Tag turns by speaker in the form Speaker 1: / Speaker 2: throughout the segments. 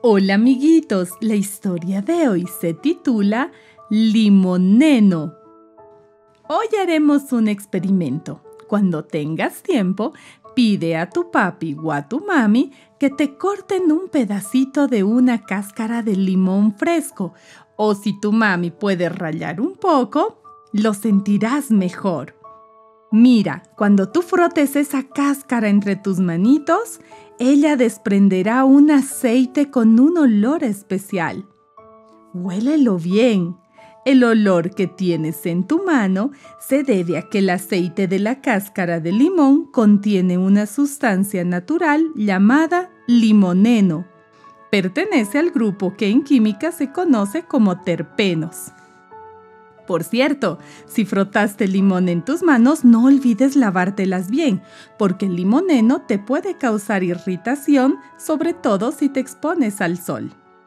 Speaker 1: Hola amiguitos, la historia de hoy se titula Limoneno. Hoy haremos un experimento. Cuando tengas tiempo, pide a tu papi o a tu mami que te corten un pedacito de una cáscara de limón fresco, o si tu mami puede rallar un poco, lo sentirás mejor. Mira, cuando tú frotes esa cáscara entre tus manitos, ella desprenderá un aceite con un olor especial. Huélelo bien. El olor que tienes en tu mano se debe a que el aceite de la cáscara de limón contiene una sustancia natural llamada limoneno. Pertenece al grupo que en química se conoce como terpenos. Por cierto, si frotaste limón en tus manos, no olvides lavártelas bien, porque el limoneno te puede causar irritación, sobre todo si te expones al sol.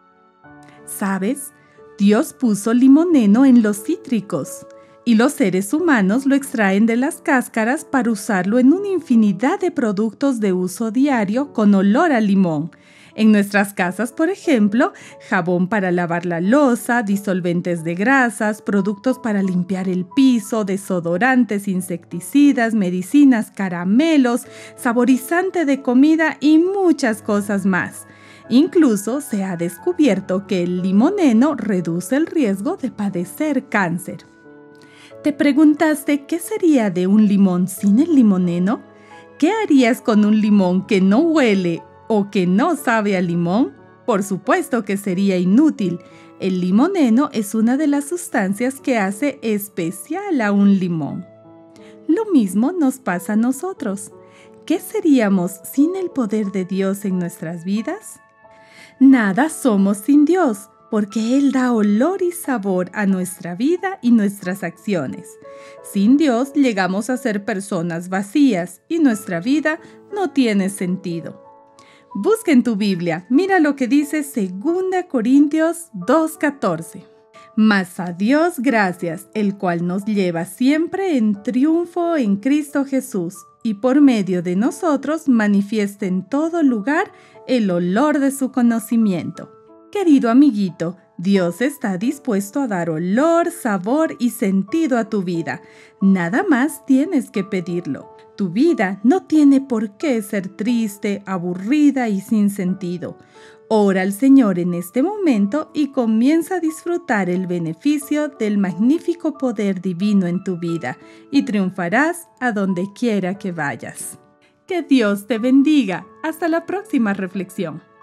Speaker 1: ¿Sabes? Dios puso limoneno en los cítricos, y los seres humanos lo extraen de las cáscaras para usarlo en una infinidad de productos de uso diario con olor a limón. En nuestras casas, por ejemplo, jabón para lavar la loza, disolventes de grasas, productos para limpiar el piso, desodorantes, insecticidas, medicinas, caramelos, saborizante de comida y muchas cosas más. Incluso se ha descubierto que el limoneno reduce el riesgo de padecer cáncer. ¿Te preguntaste qué sería de un limón sin el limoneno? ¿Qué harías con un limón que no huele o que no sabe a limón? Por supuesto que sería inútil. El limoneno es una de las sustancias que hace especial a un limón. Lo mismo nos pasa a nosotros. ¿Qué seríamos sin el poder de Dios en nuestras vidas? Nada somos sin Dios, porque Él da olor y sabor a nuestra vida y nuestras acciones. Sin Dios llegamos a ser personas vacías y nuestra vida no tiene sentido. Busca en tu Biblia, mira lo que dice 2 Corintios 2:14. Mas a Dios gracias, el cual nos lleva siempre en triunfo en Cristo Jesús, y por medio de nosotros manifiesta en todo lugar el olor de su conocimiento. Querido amiguito, Dios está dispuesto a dar olor, sabor y sentido a tu vida. Nada más tienes que pedirlo. Tu vida no tiene por qué ser triste, aburrida y sin sentido. Ora al Señor en este momento y comienza a disfrutar el beneficio del magnífico poder divino en tu vida y triunfarás a donde quiera que vayas. Que Dios te bendiga. Hasta la próxima reflexión.